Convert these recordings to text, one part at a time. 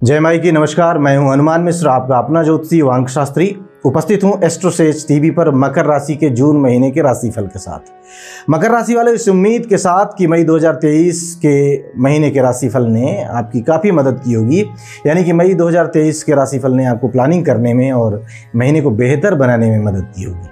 जय माई की नमस्कार। मैं हूं हनुमान मिश्र, आपका अपना ज्योतिषी वांग शास्त्री। उपस्थित हूं एस्ट्रोसेज टीवी पर मकर राशि के जून महीने के राशिफल के साथ। मकर राशि वाले इस उम्मीद के साथ कि मई 2023 के महीने के राशिफल ने आपकी काफ़ी मदद की होगी, यानी कि मई 2023 के राशिफल ने आपको प्लानिंग करने में और महीने को बेहतर बनाने में मदद की होगी।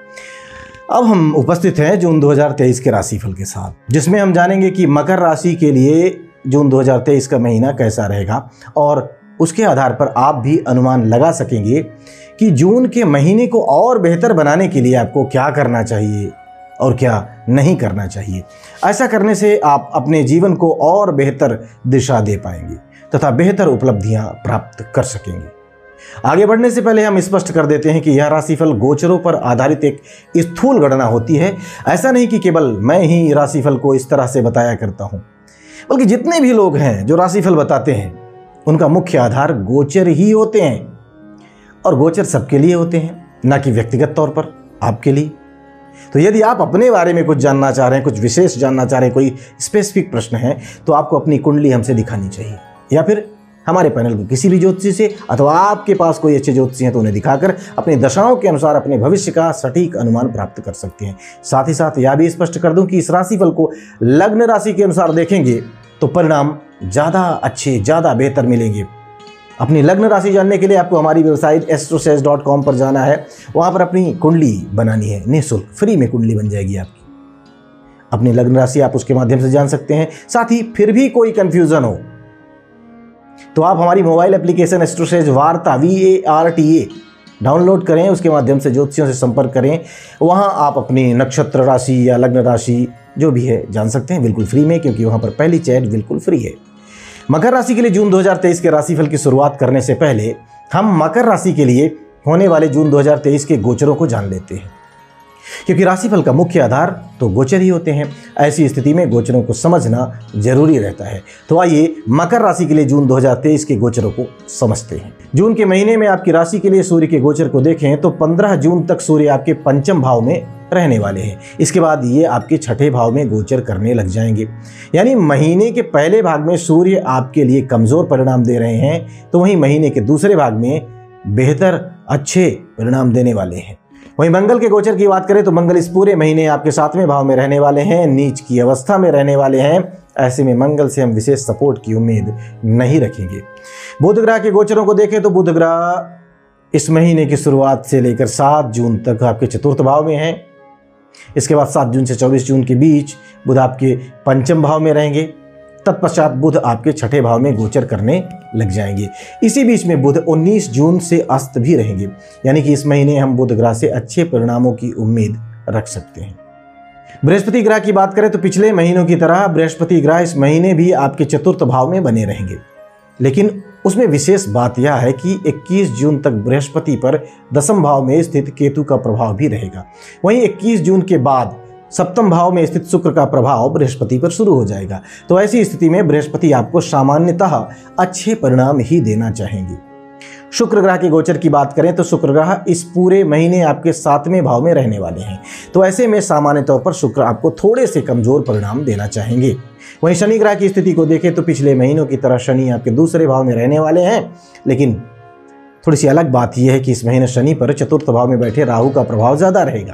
अब हम उपस्थित हैं जून 2023 के राशिफल के साथ, जिसमें हम जानेंगे कि मकर राशि के लिए जून 2023 का महीना कैसा रहेगा और उसके आधार पर आप भी अनुमान लगा सकेंगे कि जून के महीने को और बेहतर बनाने के लिए आपको क्या करना चाहिए और क्या नहीं करना चाहिए। ऐसा करने से आप अपने जीवन को और बेहतर दिशा दे पाएंगे तथा बेहतर उपलब्धियां प्राप्त कर सकेंगे। आगे बढ़ने से पहले हम स्पष्ट कर देते हैं कि यह राशिफल गोचरों पर आधारित एक स्थूल गणना होती है। ऐसा नहीं कि केवल मैं ही राशिफल को इस तरह से बताया करता हूं, बल्कि जितने भी लोग हैं जो राशिफल बताते हैं उनका मुख्य आधार गोचर ही होते हैं, और गोचर सबके लिए होते हैं, ना कि व्यक्तिगत तौर पर आपके लिए। तो यदि आप अपने बारे में कुछ जानना चाह रहे हैं, कुछ विशेष जानना चाह रहे हैं, कोई स्पेसिफिक प्रश्न है, तो आपको अपनी कुंडली हमसे दिखानी चाहिए, या फिर हमारे पैनल को किसी भी ज्योतिषी से, अथवा आपके पास कोई अच्छे ज्योतिषी हैं तो उन्हें दिखाकर अपनी दशाओं के अनुसार अपने भविष्य का सटीक अनुमान प्राप्त कर सकते हैं। साथ ही साथ यह भी स्पष्ट कर दूं कि इस राशिफल को लग्न राशि के अनुसार देखेंगे तो परिणाम ज़्यादा अच्छे, ज़्यादा बेहतर मिलेंगे। अपनी लग्न राशि जानने के लिए आपको हमारी वेबसाइट astrosage.com पर जाना है। वहाँ पर अपनी कुंडली बनानी है, निःशुल्क फ्री में कुंडली बन जाएगी आपकी। अपनी लग्न राशि आप उसके माध्यम से जान सकते हैं। साथ ही फिर भी कोई कंफ्यूजन हो तो आप हमारी मोबाइल एप्लीकेशन एस्ट्रोसेज वार्ता VARTA डाउनलोड करें, उसके माध्यम से ज्योतिषियों से संपर्क करें। वहाँ आप अपनी नक्षत्र राशि या लग्न राशि जो भी है जान सकते हैं बिल्कुल फ्री में, क्योंकि वहाँ पर पहली चैट बिल्कुल फ्री है। मकर राशि के लिए जून 2023 के राशिफल की शुरुआत करने से पहले हम मकर राशि के लिए होने वाले जून 2023 के गोचरों को जान लेते हैं, क्योंकि राशिफल का मुख्य आधार तो गोचर ही होते हैं। ऐसी स्थिति में गोचरों को समझना जरूरी रहता है। तो आइए मकर राशि के लिए जून 2023 के गोचरों को समझते हैं। जून के महीने में आपकी राशि के लिए सूर्य के गोचर को देखें तो 15 जून तक सूर्य आपके पंचम भाव में रहने वाले हैं। इसके बाद ये आपके छठे भाव में गोचर करने लग जाएंगे, यानी महीने के पहले भाग में सूर्य आपके लिए कमजोर परिणाम दे रहे हैं, तो वहीं महीने के दूसरे भाग में बेहतर अच्छे परिणाम देने वाले हैं। वहीं मंगल के गोचर की बात करें तो मंगल इस पूरे महीने आपके 7वें भाव में रहने वाले हैं, नीच की अवस्था में रहने वाले हैं। ऐसे में मंगल से हम विशेष सपोर्ट की उम्मीद नहीं रखेंगे। बुध ग्रह के गोचरों को देखें तो बुध ग्रह इस महीने की शुरुआत से लेकर 7 जून तक आपके चतुर्थ भाव में हैं। इसके बाद 7 जून से 24 जून के बीच बुध आपके पंचम भाव में रहेंगे। तत्पश्चात बुध आपके छठे भाव में गोचर करने लग जाएंगे। इसी बीच में बुध 19 जून से अस्त भी रहेंगे, यानी कि इस महीने हम बुध ग्रह से अच्छे परिणामों की उम्मीद रख सकते हैं। बृहस्पति ग्रह की बात करें तो पिछले महीनों की तरह बृहस्पति ग्रह इस महीने भी आपके चतुर्थ भाव में बने रहेंगे, लेकिन उसमें विशेष बात यह है कि 21 जून तक बृहस्पति पर दसम भाव में स्थित केतु का प्रभाव भी रहेगा। वहीं 21 जून के बाद सप्तम भाव में स्थित शुक्र का प्रभाव बृहस्पति पर शुरू हो जाएगा। तो ऐसी स्थिति में बृहस्पति आपको सामान्यतः अच्छे परिणाम ही देना चाहेंगे। शुक्र ग्रह के गोचर की बात करें तो शुक्र ग्रह इस पूरे महीने आपके 7वें भाव में रहने वाले हैं, तो ऐसे में सामान्य तौर पर शुक्र आपको थोड़े से कमजोर परिणाम देना चाहेंगे। वहीं शनि ग्रह की स्थिति को देखें तो पिछले महीनों की तरह शनि आपके दूसरे भाव में रहने वाले हैं, लेकिन थोड़ी सी अलग बात यह है कि इस महीने शनि पर चतुर्थ भाव में बैठे राहु का प्रभाव ज्यादा रहेगा।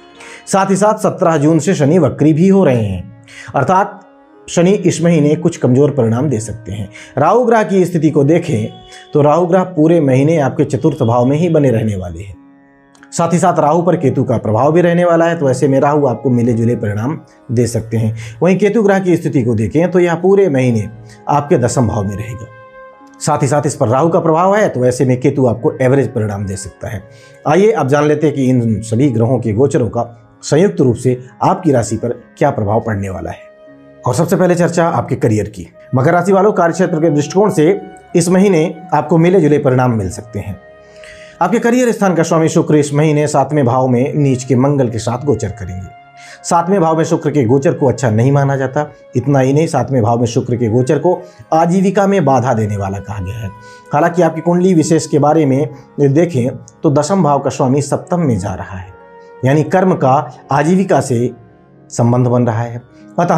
साथ ही साथ 17 जून से शनि वक्री भी हो रहे हैं, अर्थात शनि इस महीने कुछ कमजोर परिणाम दे सकते हैं। राहु ग्रह की स्थिति को देखें तो राहु ग्रह पूरे महीने आपके चतुर्थ भाव में ही बने रहने वाले हैं। साथ ही साथ राहु पर केतु का प्रभाव भी रहने वाला है, तो ऐसे में राहु आपको मिले जुले परिणाम दे सकते हैं। वहीं केतु ग्रह की स्थिति को देखें तो यह पूरे महीने आपके दसम भाव में रहेगा। साथ ही साथ इस पर राहु का प्रभाव है, तो ऐसे में केतु आपको एवरेज परिणाम दे सकता है। आइए अब जान लेते हैं कि इन सभी ग्रहों के गोचरों का संयुक्त रूप से आपकी राशि पर क्या प्रभाव पड़ने वाला है। और सबसे पहले चर्चा आपके करियर की। मकर राशि वालों, कार्यक्षेत्र के दृष्टिकोण से इस महीने आपको मिले जुले परिणाम मिल सकते हैं। आपके करियर स्थान का स्वामी शुक्र इस महीने 7वें भाव में नीच के मंगल के साथ गोचर करेंगे। 7वें भाव में शुक्र के गोचर को अच्छा नहीं माना जाता। इतना ही नहीं, 7वें भाव में शुक्र के गोचर को आजीविका में बाधा देने वाला कहा गया है। हालांकि आपकी कुंडली विशेष के बारे में देखें तो दशम भाव का स्वामी सप्तम में जा रहा है, यानी कर्म का आजीविका से संबंध बन रहा है। अतः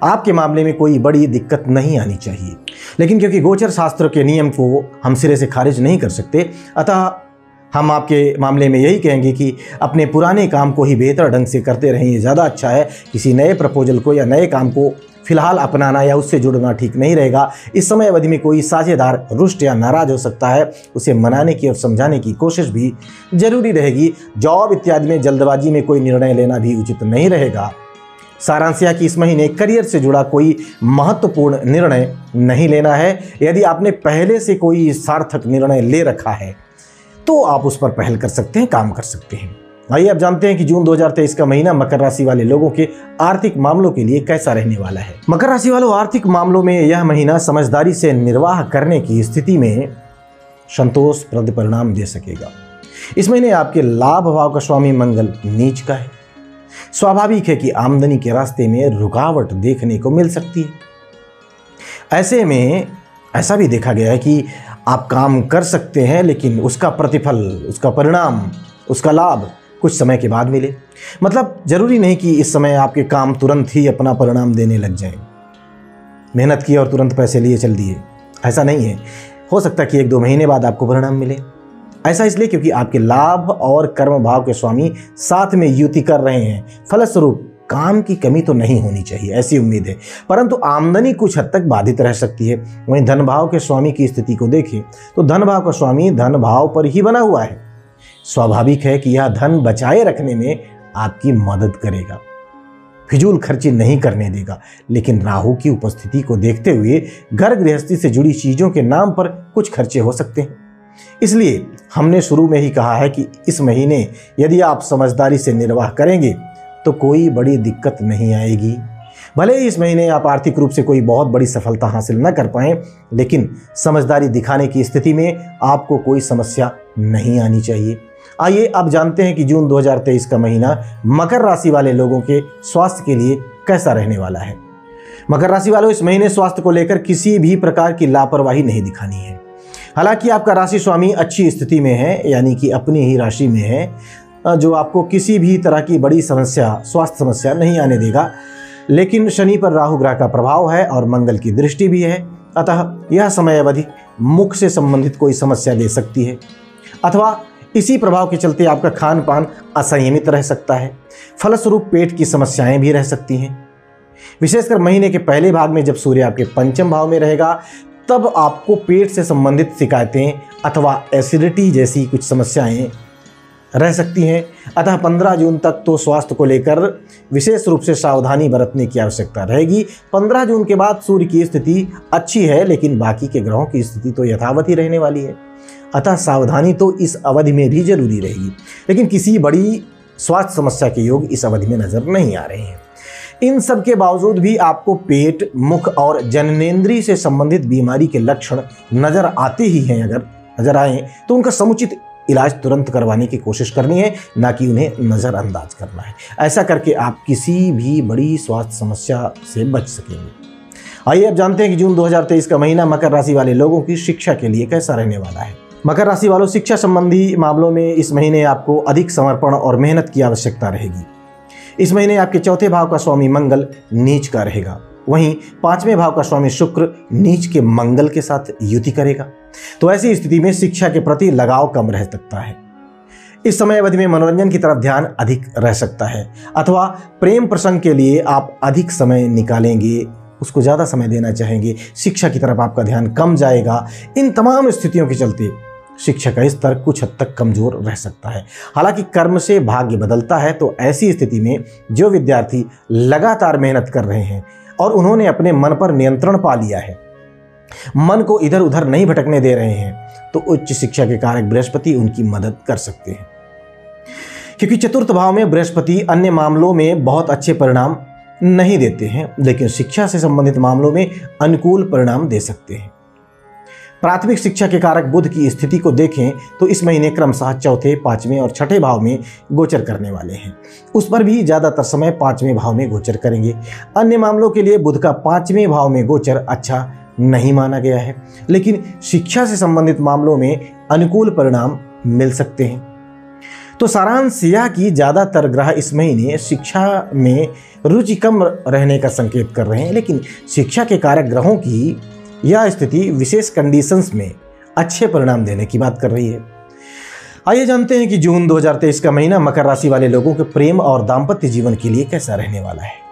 आपके मामले में कोई बड़ी दिक्कत नहीं आनी चाहिए। लेकिन क्योंकि गोचर शास्त्र के नियम को हम सिरे से खारिज नहीं कर सकते, अतः हम आपके मामले में यही कहेंगे कि अपने पुराने काम को ही बेहतर ढंग से करते रहें, ये ज़्यादा अच्छा है। किसी नए प्रपोजल को या नए काम को फिलहाल अपनाना या उससे जुड़ना ठीक नहीं रहेगा। इस समय अवधि में कोई साझेदार रुष्ट या नाराज हो सकता है, उसे मनाने की और समझाने की कोशिश भी जरूरी रहेगी। जॉब इत्यादि में जल्दबाजी में कोई निर्णय लेना भी उचित नहीं रहेगा। सारांश यह कि इस महीने करियर से जुड़ा कोई महत्वपूर्ण निर्णय नहीं लेना है। यदि आपने पहले से कोई सार्थक निर्णय ले रखा है तो आप उस पर पहल कर सकते हैं, काम कर सकते हैं। आइए अब जानते हैं कि जून 2023 का महीना मकर राशि वाले लोगों के आर्थिक मामलों के लिए कैसा रहने वाला है। मकर राशि वालों, आर्थिक मामलों में यह महीना समझदारी से निर्वाह करने की स्थिति में संतोषप्रद परिणाम दे सकेगा। इस महीने आपके लाभ भाव का स्वामी मंगल नीच का है। स्वाभाविक है कि आमदनी के रास्ते में रुकावट देखने को मिल सकती है। ऐसे में ऐसा भी देखा गया है कि आप काम कर सकते हैं, लेकिन उसका प्रतिफल, उसका परिणाम, उसका लाभ कुछ समय के बाद मिले। मतलब जरूरी नहीं कि इस समय आपके काम तुरंत ही अपना परिणाम देने लग जाएं। मेहनत की और तुरंत पैसे लिए चल दिए, ऐसा नहीं है। हो सकता है कि 1-2 महीने बाद आपको परिणाम मिले। ऐसा इसलिए क्योंकि आपके लाभ और कर्म भाव के स्वामी साथ में युति कर रहे हैं। फलस्वरूप काम की कमी तो नहीं होनी चाहिए, ऐसी उम्मीद है। परंतु आमदनी कुछ हद तक बाधित रह सकती है। वहीं धन भाव के स्वामी की स्थिति को देखें तो धन भाव का स्वामी धन भाव पर ही बना हुआ है। स्वाभाविक है कि यह धन बचाए रखने में आपकी मदद करेगा, फिजूल खर्ची नहीं करने देगा। लेकिन राहु की उपस्थिति को देखते हुए घर गृहस्थी से जुड़ी चीजों के नाम पर कुछ खर्चे हो सकते हैं। इसलिए हमने शुरू में ही कहा है कि इस महीने यदि आप समझदारी से निर्वाह करेंगे तो कोई बड़ी दिक्कत नहीं आएगी। भले ही इस महीने आप आर्थिक रूप से कोई बहुत बड़ी सफलता हासिल न कर पाएं, लेकिन समझदारी दिखाने की स्थिति में आपको कोई समस्या नहीं आनी चाहिए। आइए अब जानते हैं कि जून 2023 का महीना मकर राशि वाले लोगों के स्वास्थ्य के लिए कैसा रहने वाला है। मकर राशि वालों, इस महीने स्वास्थ्य को लेकर किसी भी प्रकार की लापरवाही नहीं दिखानी है। हालांकि आपका राशि स्वामी अच्छी स्थिति में है, यानी कि अपनी ही राशि में है, जो आपको किसी भी तरह की बड़ी समस्या, स्वास्थ्य समस्या नहीं आने देगा। लेकिन शनि पर राहु ग्रह का प्रभाव है और मंगल की दृष्टि भी है, अतः यह समय अवधि मुख से संबंधित कोई समस्या दे सकती है, अथवा इसी प्रभाव के चलते आपका खान पान असंयमित रह सकता है। फलस्वरूप पेट की समस्याएं भी रह सकती हैं। विशेषकर महीने के पहले भाग में जब सूर्य आपके पंचम भाव में रहेगा, तब आपको पेट से संबंधित शिकायतें अथवा एसिडिटी जैसी कुछ समस्याएं रह सकती हैं। अतः 15 जून तक तो स्वास्थ्य को लेकर विशेष रूप से सावधानी बरतने की आवश्यकता रहेगी। 15 जून के बाद सूर्य की स्थिति अच्छी है, लेकिन बाकी के ग्रहों की स्थिति तो यथावत ही रहने वाली है। अतः सावधानी तो इस अवधि में भी जरूरी रहेगी, लेकिन किसी बड़ी स्वास्थ्य समस्या के योग इस अवधि में नजर नहीं आ रहे हैं। इन सब के बावजूद भी आपको पेट, मुख और जननेंद्रिय से संबंधित बीमारी के लक्षण नजर आते ही हैं। अगर नजर आए तो उनका समुचित इलाज तुरंत करवाने की कोशिश करनी है, ना कि उन्हें नज़रअंदाज करना है। ऐसा करके आप किसी भी बड़ी स्वास्थ्य समस्या से बच सकेंगे। आइए अब जानते हैं कि जून 2023 का महीना मकर राशि वाले लोगों की शिक्षा के लिए कैसा रहने वाला है। मकर राशि वालों, शिक्षा संबंधी मामलों में इस महीने आपको अधिक समर्पण और मेहनत की आवश्यकता रहेगी। इस महीने आपके चौथे भाव का स्वामी मंगल नीच का रहेगा, वहीं 5वें भाव का स्वामी शुक्र नीच के मंगल के साथ युति करेगा। तो ऐसी स्थिति में शिक्षा के प्रति लगाव कम रह सकता है। इस समय अवधि में मनोरंजन की तरफ ध्यान अधिक रह सकता है, अथवा प्रेम प्रसंग के लिए आप अधिक समय निकालेंगे, उसको ज़्यादा समय देना चाहेंगे। शिक्षा की तरफ आपका ध्यान कम जाएगा। इन तमाम स्थितियों के चलते शिक्षा का स्तर कुछ हद तक कमजोर रह सकता है। हालांकि कर्म से भाग्य बदलता है, तो ऐसी स्थिति में जो विद्यार्थी लगातार मेहनत कर रहे हैं और उन्होंने अपने मन पर नियंत्रण पा लिया है, मन को इधर उधर नहीं भटकने दे रहे हैं, तो उच्च शिक्षा के कारक बृहस्पति उनकी मदद कर सकते हैं। क्योंकि चतुर्थ भाव में बृहस्पति अन्य मामलों में बहुत अच्छे परिणाम नहीं देते हैं, लेकिन शिक्षा से संबंधित मामलों में अनुकूल परिणाम दे सकते हैं। प्राथमिक शिक्षा के कारक बुध की स्थिति को देखें तो इस महीने क्रमशः चौथे, 5वें और 6ठे भाव में गोचर करने वाले हैं। उस पर भी ज़्यादातर समय 5वें भाव में गोचर करेंगे। अन्य मामलों के लिए बुध का 5वें भाव में गोचर अच्छा नहीं माना गया है, लेकिन शिक्षा से संबंधित मामलों में अनुकूल परिणाम मिल सकते हैं। तो सारांश यह कि ज़्यादातर ग्रह इस महीने शिक्षा में रुचि कम रहने का संकेत कर रहे हैं, लेकिन शिक्षा के कारक ग्रहों की यह स्थिति विशेष कंडीशंस में अच्छे परिणाम देने की बात कर रही है। आइए जानते हैं कि जून 2023 का महीना मकर राशि वाले लोगों के प्रेम और दाम्पत्य जीवन के लिए कैसा रहने वाला है।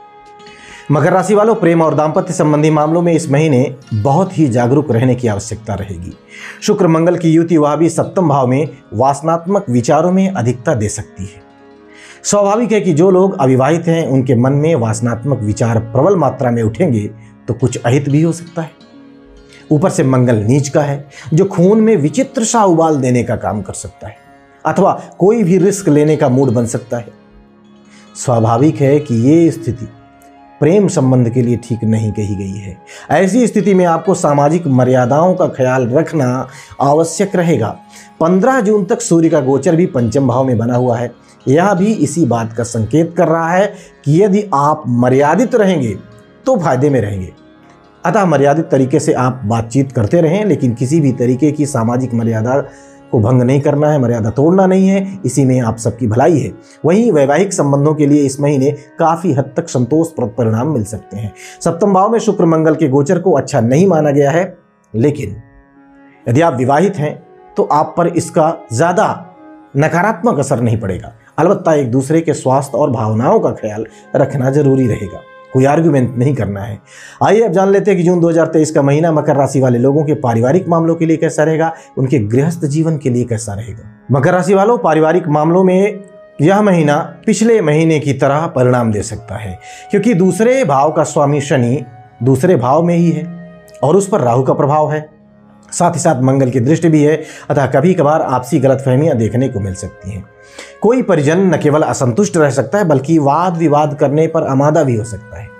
मकर राशि वालों, प्रेम और दाम्पत्य संबंधी मामलों में इस महीने बहुत ही जागरूक रहने की आवश्यकता रहेगी। शुक्र मंगल की युति वह भी सप्तम भाव में वासनात्मक विचारों में अधिकता दे सकती है। स्वाभाविक है कि जो लोग अविवाहित हैं उनके मन में वासनात्मक विचार प्रबल मात्रा में उठेंगे तो कुछ अहित भी हो सकता है। ऊपर से मंगल नीच का है, जो खून में विचित्र सा उबाल देने का काम कर सकता है अथवा कोई भी रिस्क लेने का मूड बन सकता है। स्वाभाविक है कि ये स्थिति प्रेम संबंध के लिए ठीक नहीं कही गई है। ऐसी स्थिति में आपको सामाजिक मर्यादाओं का ख्याल रखना आवश्यक रहेगा। 15 जून तक सूर्य का गोचर भी पंचम भाव में बना हुआ है। यह भी इसी बात का संकेत कर रहा है कि यदि आप मर्यादित रहेंगे तो फायदे में रहेंगे। अतः मर्यादित तरीके से आप बातचीत करते रहें, लेकिन किसी भी तरीके की सामाजिक मर्यादा को भंग नहीं करना है, मर्यादा तोड़ना नहीं है। इसी में आप सबकी भलाई है। वहीं वैवाहिक संबंधों के लिए इस महीने काफ़ी हद तक संतोषप्रद परिणाम मिल सकते हैं। सप्तम भाव में शुक्र मंगल के गोचर को अच्छा नहीं माना गया है, लेकिन यदि आप विवाहित हैं तो आप पर इसका ज़्यादा नकारात्मक असर नहीं पड़ेगा। अलबत्ता एक दूसरे के स्वास्थ्य और भावनाओं का ख्याल रखना जरूरी रहेगा। कोई आर्गुमेंट नहीं करना है। आइए अब जान लेते हैं कि जून 2023 का महीना मकर राशि वाले लोगों के पारिवारिक मामलों के लिए कैसा रहेगा, उनके गृहस्थ जीवन के लिए कैसा रहेगा। मकर राशि वालों, पारिवारिक मामलों में यह महीना पिछले महीने की तरह परिणाम दे सकता है, क्योंकि दूसरे भाव का स्वामी शनि दूसरे भाव में ही है और उस पर राहु का प्रभाव है। साथ ही साथ मंगल की दृष्टि भी है। अतः कभी कभार आपसी गलतफहमियां देखने को मिल सकती हैं। कोई परिजन न केवल असंतुष्ट रह सकता है, बल्कि वाद विवाद करने पर आमादा भी हो सकता है।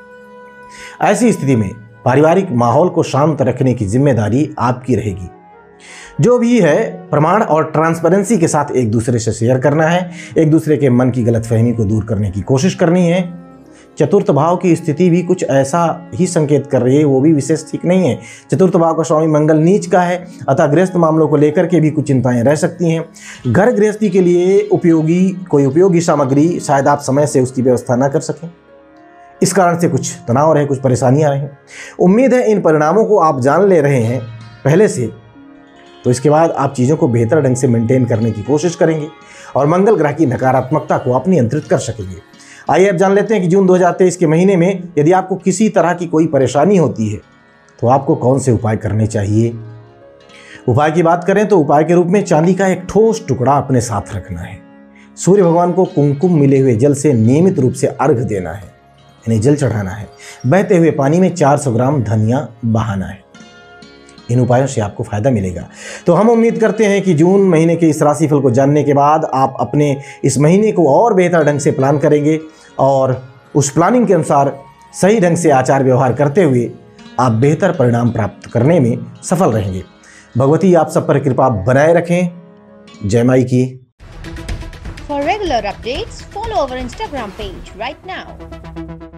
ऐसी स्थिति में पारिवारिक माहौल को शांत रखने की जिम्मेदारी आपकी रहेगी। जो भी है प्रमाण और ट्रांसपेरेंसी के साथ एक दूसरे से शेयर करना है। एक दूसरे के मन की गलतफहमी को दूर करने की कोशिश करनी है। चतुर्थ भाव की स्थिति भी कुछ ऐसा ही संकेत कर रही है, वो भी विशेष ठीक नहीं है। चतुर्थ भाव का स्वामी मंगल नीच का है, अतः गृहस्थ मामलों को लेकर के भी कुछ चिंताएं रह सकती हैं। घर गृहस्थी के लिए कोई उपयोगी सामग्री शायद आप समय से उसकी व्यवस्था ना कर सकें, इस कारण से कुछ तनाव रहे, कुछ परेशानियां रहें। उम्मीद है इन परिणामों को आप जान ले रहे हैं पहले से, तो इसके बाद आप चीज़ों को बेहतर ढंग से मेंटेन करने की कोशिश करेंगे और मंगल ग्रह की नकारात्मकता को आप नियंत्रित कर सकेंगे। आइए अब जान लेते हैं कि जून 2023 के महीने में यदि आपको किसी तरह की कोई परेशानी होती है तो आपको कौन से उपाय करने चाहिए। उपाय की बात करें तो उपाय के रूप में चांदी का एक ठोस टुकड़ा अपने साथ रखना है। सूर्य भगवान को कुमकुम मिले हुए जल से नियमित रूप से अर्घ देना है, यानी जल चढ़ाना है। बहते हुए पानी में 400 ग्राम धनिया बहाना है। इन उपायों से आपको फायदा मिलेगा। तो हम उम्मीद करते हैं कि जून महीने के इस राशिफल को जानने के बाद आप अपने इस महीने को और बेहतर ढंग से प्लान करेंगे और उस प्लानिंग के अनुसार सही ढंग से आचार व्यवहार करते हुए आप बेहतर परिणाम प्राप्त करने में सफल रहेंगे। भगवती आप सब पर कृपा बनाए रखें। जय माई की। For regular updates, follow our Instagram page right now.